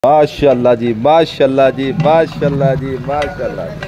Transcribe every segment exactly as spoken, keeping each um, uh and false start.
माशाल्लाह जी, माशाल्लाह जी, माशाल्लाह जी, माशाल्लाह जी।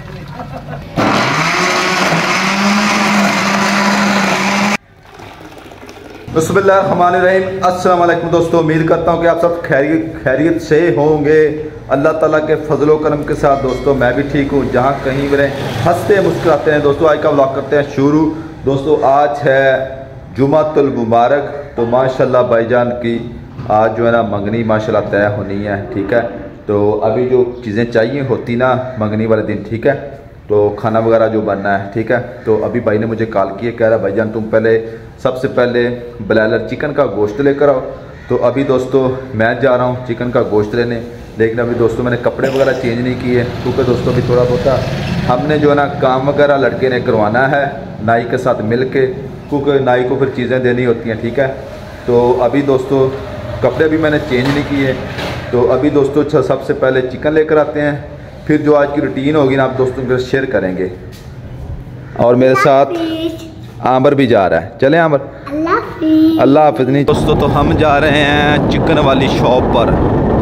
बिस्मिल्लाहिर्रहमानिर्रहीम। अस्सलाम वालेकुम दोस्तों, उम्मीद करता हूँ कि आप सब खैरियत खैरियत से होंगे। अल्लाह ताला के फजलो करम के साथ दोस्तों मैं भी ठीक हूँ। जहाँ कहीं भी रहें हंसते मुस्कुराते हैं। दोस्तों आज का व्लॉग करते हैं शुरू। दोस्तों आज है जुमातुल मुबारक, तो माशाल्लाह भाईजान की आज जो है ना मंगनी माशाल्लाह तय होनी है। ठीक है, तो अभी जो चीज़ें चाहिए होती ना मंगनी वाले दिन, ठीक है, तो खाना वगैरह जो बनना है, ठीक है। तो अभी भाई ने मुझे कॉल किया, कह रहा भाईजान तुम पहले सबसे पहले ब्रॉयलर चिकन का गोश्त लेकर आओ। तो अभी दोस्तों मैं जा रहा हूँ चिकन का गोश्त लेने, लेकिन अभी दोस्तों मैंने कपड़े वगैरह चेंज नहीं किए क्योंकि दोस्तों अभी थोड़ा बहुत हमने जो है ना काम वगैरह लड़के ने करवाना है नाई के साथ मिल के, क्योंकि नाई को फिर चीज़ें देनी होती हैं। ठीक है, तो अभी दोस्तों कपड़े भी मैंने चेंज नहीं किए। तो अभी दोस्तों अच्छा सबसे पहले चिकन लेकर आते हैं, फिर जो आज की रूटीन होगी ना आप दोस्तों के साथ शेयर करेंगे। और मेरे साथ आमर भी जा रहा है। चले आमर, अल्लाह हाफिज़। नहीं दोस्तों, तो हम जा रहे हैं चिकन वाली शॉप पर।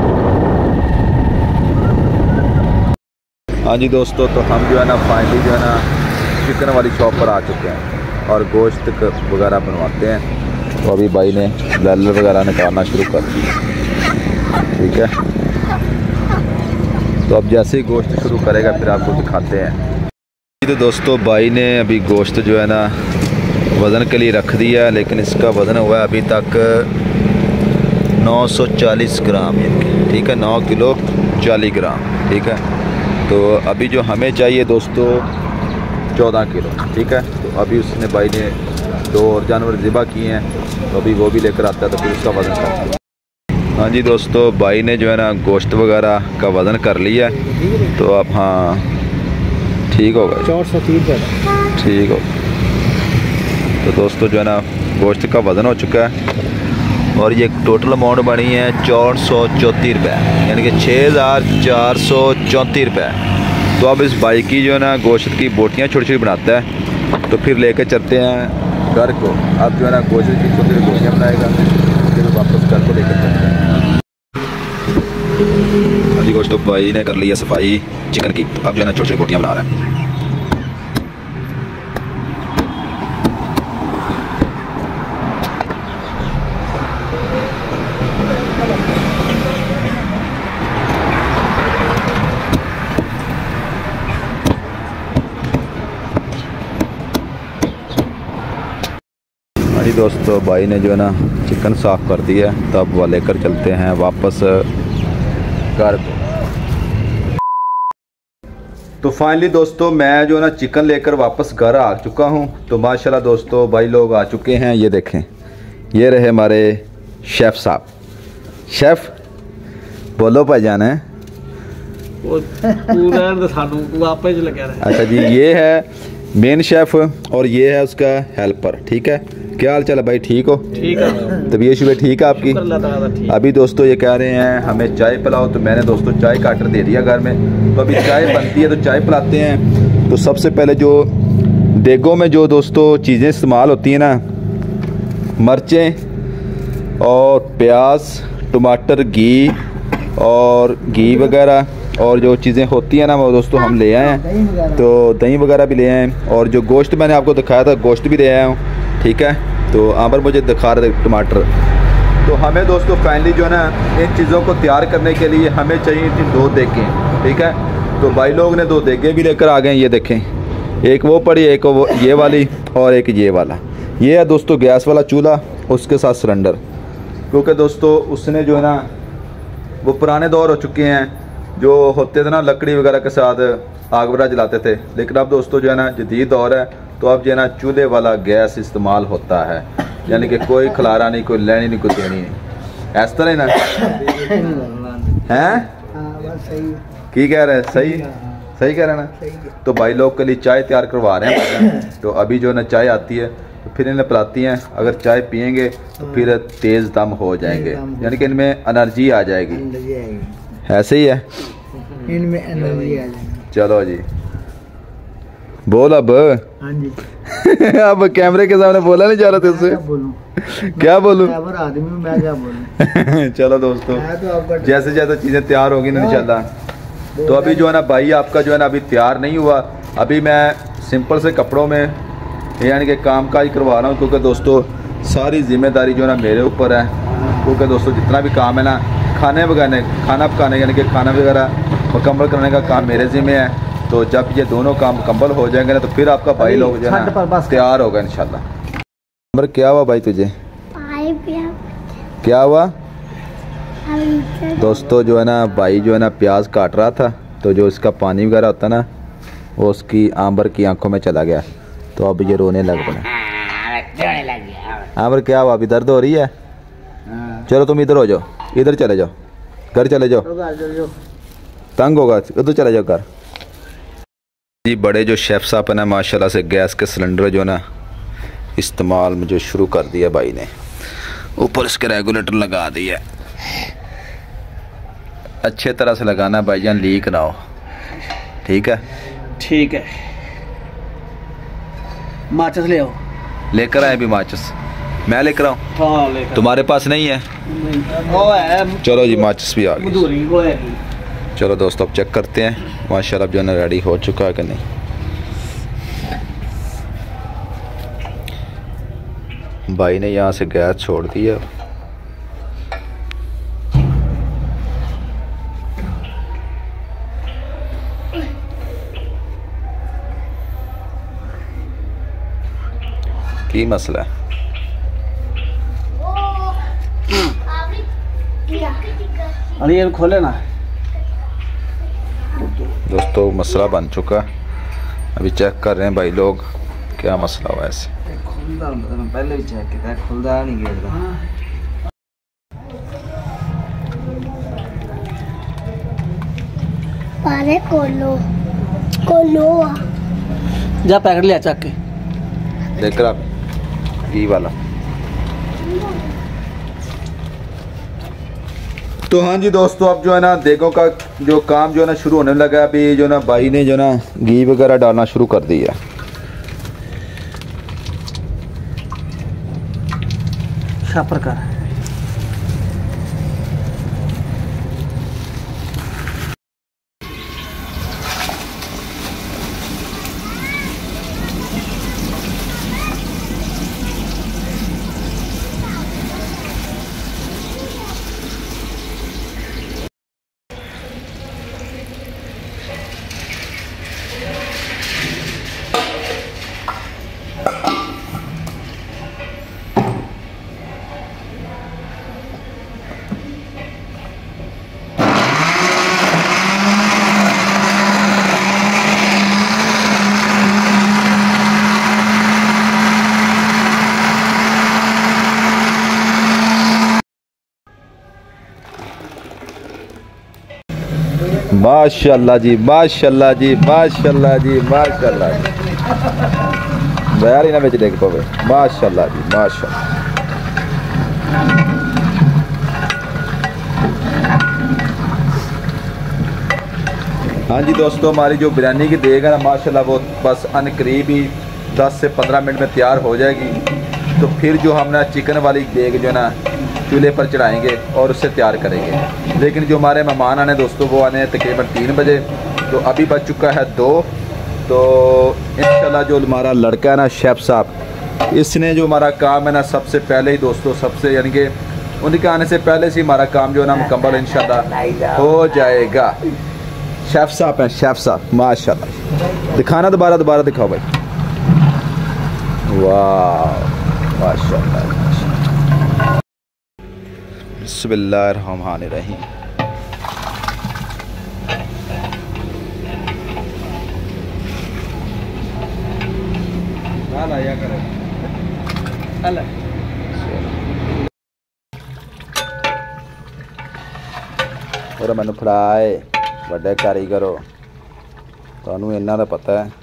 हाँ जी दोस्तों, तो हम जो है ना फाइनली जो है ना चिकन वाली शॉप पर आ चुके हैं और गोश्त वगैरह बनवाते हैं। तो अभी भाई ने ब्रॉयलर वगैरह निकालना शुरू कर दिया। ठीक है, तो अब जैसे ही गोश्त शुरू करेगा फिर आपको दिखाते हैं। तो दोस्तों भाई ने अभी गोश्त जो है ना वज़न के लिए रख दिया, लेकिन इसका वज़न हुआ है अभी तक नौ सौ चालीस ग्राम। ठीक है, नौ किलो चालीस ग्राम। ठीक है, तो अभी जो हमें चाहिए दोस्तों चौदह किलो। ठीक है, तो अभी उसने भाई ने दो और जानवर ज़िबा किए हैं, तो अभी वो भी लेकर आता है तो फिर उसका वज़न करते हैं। हाँ जी दोस्तों, भाई ने जो है ना गोश्त वगैरह का वज़न कर लिया है, तो अब हाँ ठीक होगा, चार सौ तीस ठीक हो। तो दोस्तों जो है ना गोश्त का वज़न हो चुका है और ये टोटल अमाउंट बनी है चार सौ चौंतीस रुपये, यानी कि छः हज़ार चार सौ चौंतीस रुपये। तो अब इस भाई की जो है ना गोश्त की बोटियाँ छोटी छोटी बनाता है, तो फिर लेके चलते हैं घर को। अब जो है ना गोश्त की छोटी छोटी बोटियाँ बनाएगा, फिर वापस घर को लेकर चलते हैं। अभी गोश्त भाई ने कर लिया सफाई चिकन की, तो अब जो है ना छोटी छोटी बोटियाँ बना रहा है। जी दोस्तों, भाई ने जो है ना चिकन साफ़ कर दिया है, तो अब वो लेकर चलते हैं वापस घर को। तो फाइनली दोस्तों मैं जो है ना चिकन लेकर वापस घर आ चुका हूं। तो माशाल्लाह दोस्तों भाई लोग आ चुके हैं। ये देखें, ये रहे हमारे शेफ़ साहब। शेफ़ बोलो भाईजान है। अच्छा जी, ये है मेन शेफ़ और ये है उसका हेल्पर। ठीक है, क्या हाल चाल है भाई, ठीक हो? ठीक है, तबीयत शुबह ठीक है आपकी? अभी दोस्तों ये कह रहे हैं हमें चाय पिलाओ, तो मैंने दोस्तों चाय का ऑर्डर दे दिया घर में। तो अभी चाय बनती है तो चाय पिलाते हैं। तो सबसे पहले जो देगों में जो दोस्तों चीज़ें इस्तेमाल होती हैं ना, मिर्चें और प्याज, टमाटर, घी और घी वगैरह और जो चीज़ें होती हैं ना वो दोस्तों हम ले आए हैं। तो दही वगैरह भी ले आए हैं और जो गोश्त मैंने आपको दिखाया था गोश्त भी ले आया हूँ। ठीक है, तो आमर मुझे दिखा रहे थे टमाटर। तो हमें दोस्तों फाइनली जो है ना इन चीज़ों को तैयार करने के लिए हमें चाहिए थी दो देगें। ठीक है, तो भाई लोग ने दो देगें भी लेकर आ गए। ये देखें, एक वो पड़ी, एक वो ये वाली और एक ये वाला। ये है दोस्तों गैस वाला चूल्हा, उसके साथ सिलेंडर, क्योंकि दोस्तों उसने जो है ना वो पुराने दौर हो चुके हैं जो होते थे ना लकड़ी वगैरह के साथ आग वगैरह जलाते थे, लेकिन अब दोस्तों जो है ना जदीद दौर है, तो अब जो है ना चूल्हे वाला गैस इस्तेमाल होता है, यानी कि कोई खलारा नहीं, कोई लेनी नहीं, कोई देनी नहीं, इस तरह ना हैं। की कह रहे हैं? सही सही कह रहे हैं ना। तो भाई लोग के लिए चाय तैयार करवा रहे हैं। तो अभी जो है ना चाय आती है तो फिर इन्हें पिलाती हैं। अगर चाय पियेंगे तो फिर तेज़ दम हो जाएंगे, यानी कि इनमें एनर्जी आ जाएगी। ऐसे ही है, इनमें एनर्जी आ जाएगी। चलो जी बोल अब। हाँ जी अब कैमरे के सामने बोला नहीं जा रहा था उससे। क्या बोलूं, आदमी हूं मैं, क्या बोलूं। चलो दोस्तों, तो जैसे जैसे चीज़ें तैयार होगी ना इंशाल्लाह। तो अभी जो है ना भाई आपका जो है ना अभी तैयार नहीं हुआ। अभी मैं सिंपल से कपड़ों में यानी कि काम काज करवा रहा हूँ, क्योंकि दोस्तों सारी जिम्मेदारी जो है ना मेरे ऊपर है। क्योंकि दोस्तों जितना भी काम है ना खाने वगैरह खाना पकाने यानी कि खाना वगैरह मुकम्मल करने का काम मेरे ज़िम्मे है। तो जब ये दोनों काम मुकम्मल हो जाएंगे ना तो फिर आपका भाई लोग जो है ना तैयार होगा इंशाल्लाह। नंबर क्या हुआ भाई तुझे, क्या हुआ दोस्तों? जो है ना भाई जो है ना प्याज काट रहा था, तो जो इसका पानी वगैरह होता है ना वो उसकी आंबर की आंखों में चला गया, तो अब ये रोने लग पड़ा। आंबर क्या हुआ, अभी दर्द हो रही है? चलो तुम इधर हो जाओ, इधर चले जाओ, घर चले जाओ, तंग होगा, उधर चले जाओ घर। जी बड़े जो शेफ़ साहब है ना माशाल्लाह से गैस के सिलेंडर जो ना इस्तेमाल में जो शुरू कर दिया भाई ने, ऊपर इसके रेगुलेटर लगा दिया। अच्छे तरह से लगाना भाईजान, लीक ना हो, ठीक है? ठीक है। माचिस ले आओ। लेकर आए भी माचिस, मैं लेकर आऊँ? हाँ लेकर। तुम्हारे पास नहीं है? वो है। चलो जी माचिस भी आ गई। चलो दोस्तों अब चेक करते हैं माशाल्लाह जो है ना रेडी हो चुका है कि नहीं। भाई ने यहाँ से गैस छोड़ दी है। की मसला है अरे ये खोले ना दोस्तों, मसला बन चुका है। अभी चेक कर रहे हैं भाई लोग क्या मसला हुआ ऐसे। पहले भी चेक किया, खुलदा नहीं गिरदा। पारे कोलो कोलो जा पैकेट ले चक के लेकर आप ये वाला। तो हाँ जी दोस्तों, अब जो है ना देगों का जो काम जो है ना शुरू होने लगा है। अभी जो ना भाई ने जो ना घी वगैरह डालना शुरू कर दिया। शापर कर माशाल्लाह जी, माशाल्लाह जी, माशाल्लाह जी, माशाल्लाह जी। यार इन्हें बेच देख पावे। माशाल्लाह जी, माशाल्लाह। हाँ जी दोस्तों, हमारी जो बिरयानी की देग है ना माशाल्लाह वो बस अनकरीब ही दस से पंद्रह मिनट में तैयार हो जाएगी। तो फिर जो हम ना चिकन वाली देग जो ना चूल्हे पर चढ़ाएंगे और उससे तैयार करेंगे। लेकिन जो हमारे मेहमान आने दोस्तों वो आने तकरीबन तीन बजे, तो अभी बज चुका है दो। तो इंशाल्लाह जो हमारा लड़का है ना शेफ़ साहब, इसने जो हमारा काम है ना सबसे पहले ही दोस्तों सबसे यानी कि उनके आने से पहले से हमारा काम जो है ना मुकम्मल इंशाल्लाह हो जाएगा। शेफ़ साहब हैं, शेफ़ साहब माशाल्लाह। दिखाना दोबारा दोबारा दिखाओ भाई। वाह माशाल्लाह। बिस्मिल्लाहिर्रहमानिर्रहीम। और मैनू फड़ाए बड़े कारीगर हो, तुहानू इन्ना दा पता है।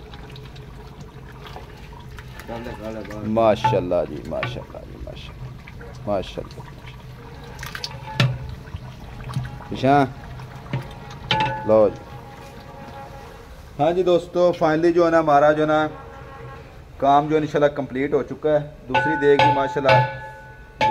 माशाल्लाह जी, माशाल्लाह जी, माशाल्लाह माशाल्लाह। पिछा लो। हाँ जी दोस्तों, फाइनली जो है ना हमारा जो है ना काम जो इंशाल्लाह कंप्लीट हो चुका है। दूसरी देग भी माशाल्लाह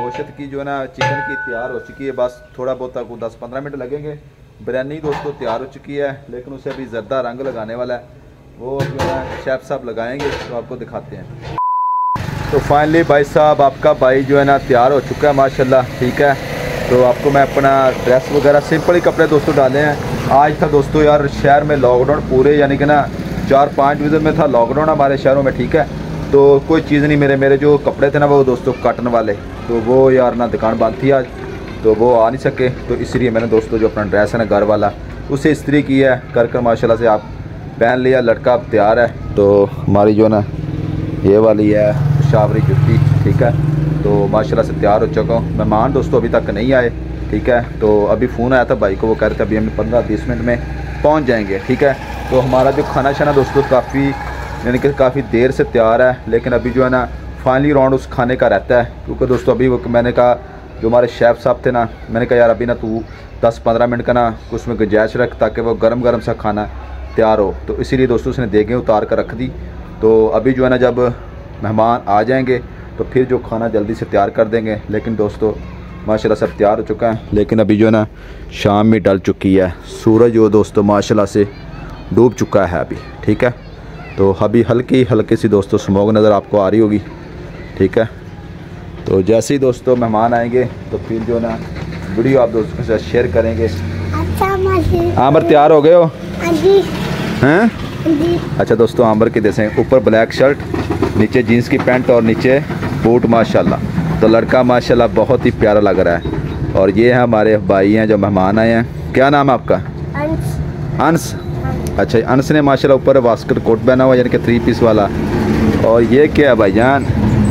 गोश्त की जो है ना चिकन की तैयार हो चुकी है, बस थोड़ा बहुत आपको दस पंद्रह मिनट लगेंगे। बिरयानी दोस्तों तैयार हो चुकी है, लेकिन उसे अभी ज़र्दा रंग लगाने वाला है, वो जो है शेफ़ साहब लगाएंगे, तो आपको दिखाते हैं। तो फाइनली भाई साहब आपका भाई जो है ना तैयार हो चुका है माशाल्लाह, ठीक है। तो आपको मैं अपना ड्रेस वगैरह सिंपल ही कपड़े दोस्तों डाले हैं। आज था दोस्तों यार शहर में लॉकडाउन पूरे, यानी कि ना चार पाँच डिवीज़न में था लॉकडाउन हमारे शहरों में, ठीक है। तो कोई चीज़ नहीं, मेरे मेरे जो कपड़े थे ना वो दोस्तों कॉटन वाले, तो वो यार ना दुकान बंद थी आज, तो वो आ नहीं सके, तो इसलिए मैंने दोस्तों जो अपना ड्रेस है ना घर वाला उसे इस्त्री की है कर कर माशाल्लाह से आप पहन लिया, लड़का अब तैयार है। तो हमारी जो ना ये वाली है शावरी जुत्ती, ठीक है। तो माशाल्लाह से तैयार हो चुका हूँ। मेहमान दोस्तों अभी तक नहीं आए, ठीक है। तो अभी फ़ोन आया था भाई को, वो कह रहे थे अभी हम पंद्रह बीस मिनट में पहुँच जाएंगे, ठीक है। तो हमारा जो खाना शाना दोस्तों काफ़ी यानी कि काफ़ी देर से तैयार है, लेकिन अभी जो है ना फाइनली राउंड उस खाने का रहता है, क्योंकि दोस्तों अभी वो मैंने कहा जो हमारे शेफ़ साहब थे ना, मैंने कहा यार अभी ना तू दस पंद्रह मिनट का ना उसमें गुंजाइश रख ताकि वो गरम गरम सा खाना तैयार हो। तो इसीलिए दोस्तों उसने देखें उतार कर रख दी। तो अभी जो है ना जब मेहमान आ जाएंगे तो फिर जो खाना जल्दी से तैयार कर देंगे। लेकिन दोस्तों माशाल्लाह सब तैयार हो चुका है, लेकिन अभी जो है ना शाम में डल चुकी है, सूरज जो दोस्तों माशाल्लाह से डूब चुका है अभी, ठीक है। तो अभी हल्की हल्की सी दोस्तों स्मोक नज़र आपको आ रही होगी, ठीक है। तो जैसे ही दोस्तों मेहमान आएंगे तो फिर जो ना वीडियो आप दोस्तों के साथ शेयर करेंगे। अच्छा आमर तैयार हो गए हो हैं? जी। अच्छा दोस्तों आमर के जैसे ऊपर ब्लैक शर्ट, नीचे जीन्स की पैंट और नीचे बूट माशाल्लाह। तो लड़का माशाल्लाह बहुत ही प्यारा लग रहा है। और ये है हमारे भाई हैं जो मेहमान आए हैं। क्या नाम है आपका? अंश। अंश। अच्छा अंश ने माशाल्लाह ऊपर वास्कट कोट पहना हुआ यानी कि थ्री पीस वाला। और ये क्या है भाईजान,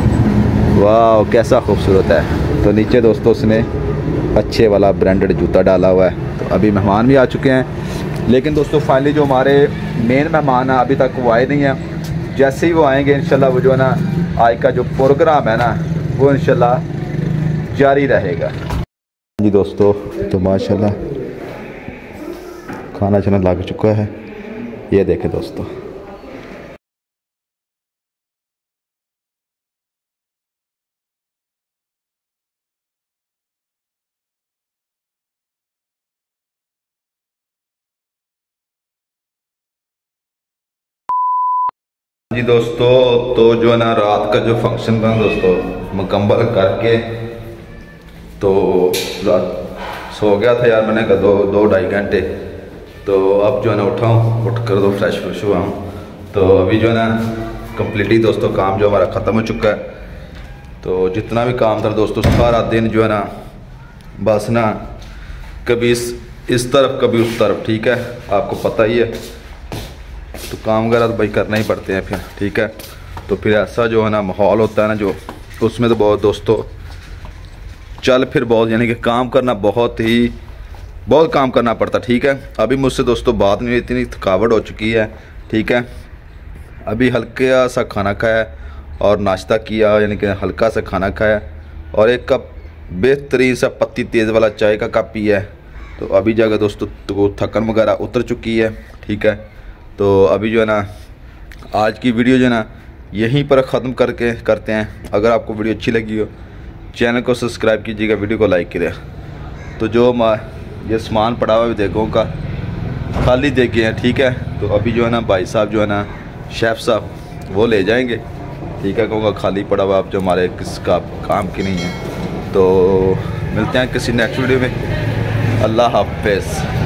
वाह कैसा खूबसूरत है। तो नीचे दोस्तों उसने अच्छे वाला ब्रांडेड जूता डाला हुआ है। तो अभी मेहमान भी आ चुके हैं, लेकिन दोस्तों फाइनली जो हमारे मेन मेहमान हैं अभी तक वो आए नहीं हैं। जैसे ही वो आएंगे इंशाल्लाह वो जो है ना आज का जो प्रोग्राम है ना वो इंशाल्लाह जारी रहेगा। जी दोस्तों तो माशाल्लाह खाना छाना लग चुका है, ये देखें दोस्तों। जी दोस्तों तो जो है ना रात का जो फंक्शन था दोस्तों मुकम्मल करके तो रात सो गया था यार, मैंने कहा दो दो ढाई घंटे। तो अब जो है ना उठा हूँ, उठ कर दो फ्रेश फ्रेश हुआ हूँ। तो अभी जो है ना कम्प्लीटली दोस्तों काम जो हमारा ख़त्म हो चुका है। तो जितना भी काम था दोस्तों सारा दिन जो है ना बस ना कभी इस इस तरफ कभी उस तरफ, ठीक है, आपको पता ही है। तो काम वगैरह तो भाई करना ही पड़ते हैं फिर, ठीक है। तो फिर ऐसा जो है ना माहौल होता है ना जो, उसमें तो बहुत दोस्तों चल फिर बहुत यानी कि काम करना बहुत ही बहुत काम करना पड़ता, ठीक है। अभी मुझसे दोस्तों बात नहीं, इतनी थकावट हो चुकी है, ठीक है। अभी हल्का सा खाना खाया और नाश्ता किया, यानी कि हल्का सा खाना खाया और एक कप बेहतरीन सा पत्ती तेज़ वाला चाय का कप पिया है। तो अभी जगह दोस्तों तो थकन वगैरह उतर चुकी है, ठीक है। तो अभी जो है ना आज की वीडियो जो है ना यहीं पर ख़त्म करके करते हैं। अगर आपको वीडियो अच्छी लगी हो चैनल को सब्सक्राइब कीजिएगा, वीडियो को लाइक करिए। तो जो ये सामान पड़ा हुआ देखो का खाली देखे हैं, ठीक है। तो अभी जो है ना भाई साहब जो है ना शेफ़ साहब वो ले जाएंगे, ठीक है, कहूँगा खाली पड़ा हुआ आप जो हमारे किसका काम की नहीं है। तो मिलते हैं किसी नेक्स्ट वीडियो में। अल्लाह हाफ़िज़।